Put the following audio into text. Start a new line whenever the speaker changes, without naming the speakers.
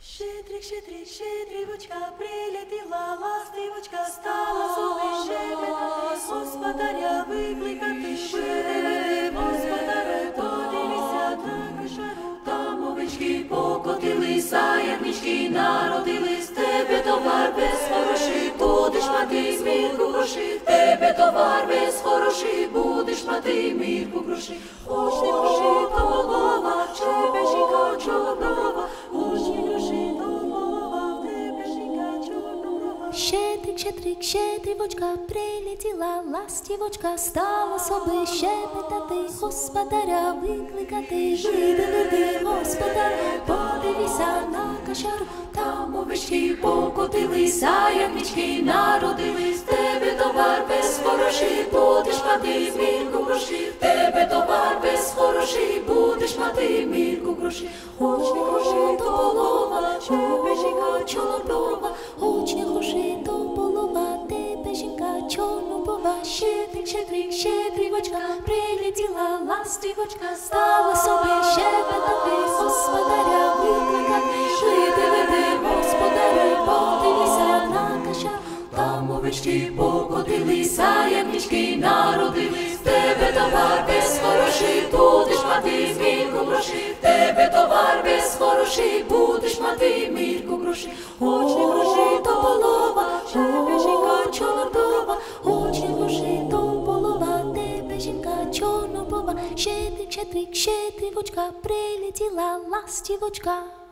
Щедрик, щедрик, щедрівочка, прилетіла ластивочка, стала собі щебета, господаря викликати, швидше, господаре, подивися на кошару, там овечки покотилися, ягнички народились, тебе товар без хороший, будеш мати мірку грошей, тебе товар без хороший, будеш мати мірку грошей, хоч не гроші, то голова, тебе жінка чорнова, хоч не гроші, то голова, тебе жінка чорнова.
Щедрик, щедрик, щедрівочка, прилетіла ластівочка, стала соби щебетати, господаря викликати, виделити господаря, подивися на кошару,
Там овечки покотилися, ягнички народились, тебе товар без хороший, будеш мати мірку грошей, тебе товар без хороший, будеш мати мірку грошей, хоч не грошей, то полова, тебе жінка чорноброва,
хоч не грошей, то полова, тебе жінка чорноброва. Щедрик, щедрик, щедрівочка, прилетіла ластівочка, стала собі щебетати, господаря викликати,
виделити
господаря, подивися на кошару,
там овечки покотилися, ягнички народились, тебе товар без хороший, будеш мати мірку грошей, тебе товар без хороший, будеш мати мірку грошей, хоч не грошей, то полова, тебе жінка чорноброва,
хоч не грошей, то полова, тебе жінка чорноброва. Щедрик, щедрик, щедрівочка, прилетіла ластівочка.